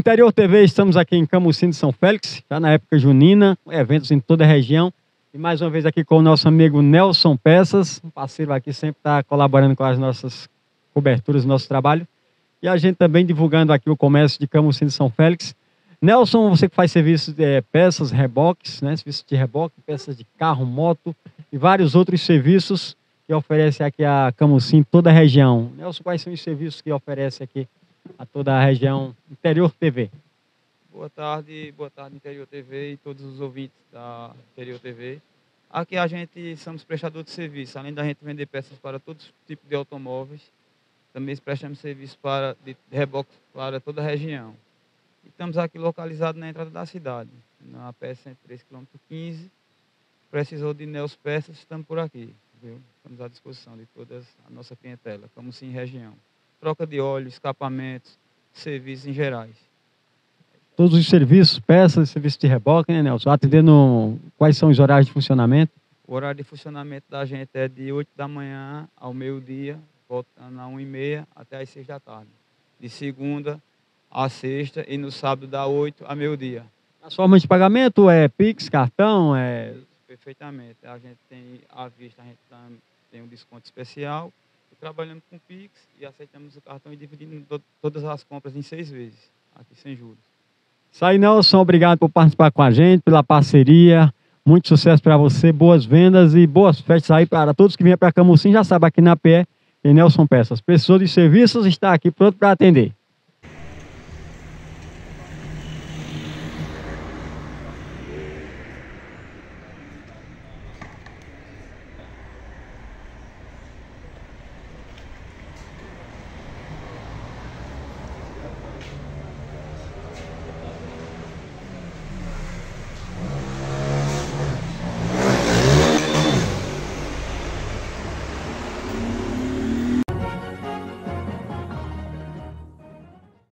Interior TV, estamos aqui em Camusim de São Félix, já na época junina, eventos em toda a região. E mais uma vez aqui com o nosso amigo Nelson Peças, um parceiro aqui, sempre está colaborando com as nossas coberturas do nosso trabalho. E a gente também divulgando aqui o comércio de Camusim de São Félix. Nelson, você que faz serviços de peças, reboques, né? Serviços de reboque, peças de carro, moto e vários outros serviços que oferece aqui a Camusim, toda a região. Nelson, quais são os serviços que oferece aqui a toda a região Interior TV? Boa tarde, Interior TV e todos os ouvintes da Interior TV. Aqui a gente somos prestador de serviço, além da gente vender peças para todo tipo de automóveis, também prestamos serviço de reboque para toda a região. E estamos aqui localizados na entrada da cidade, na PS 103 km 15. Precisou de Nelson Peças, estamos por aqui, viu? Estamos à disposição de toda a nossa clientela, Camusim região. Troca de óleo, escapamentos, serviços em gerais. Todos os serviços, peças, serviço de reboque, né, Nelson? Atendendo, quais são os horários de funcionamento? O horário de funcionamento da gente é de 8 da manhã ao meio-dia, voltando a 1h30 até às 6 da tarde. De segunda a sexta e no sábado da 8 a meio-dia. As formas de pagamento é Pix, cartão, Perfeitamente. A gente tem à vista, a gente tem um desconto especial. Trabalhamos com Pix e aceitamos o cartão e dividindo todas as compras em 6 vezes, aqui sem juros. Isso aí, Nelson, obrigado por participar com a gente, pela parceria. Muito sucesso para você, boas vendas e boas festas aí para todos que vêm para Camusim. Já sabe, aqui na PE tem Nelson Peças. Pessoa de serviços está aqui pronto para atender.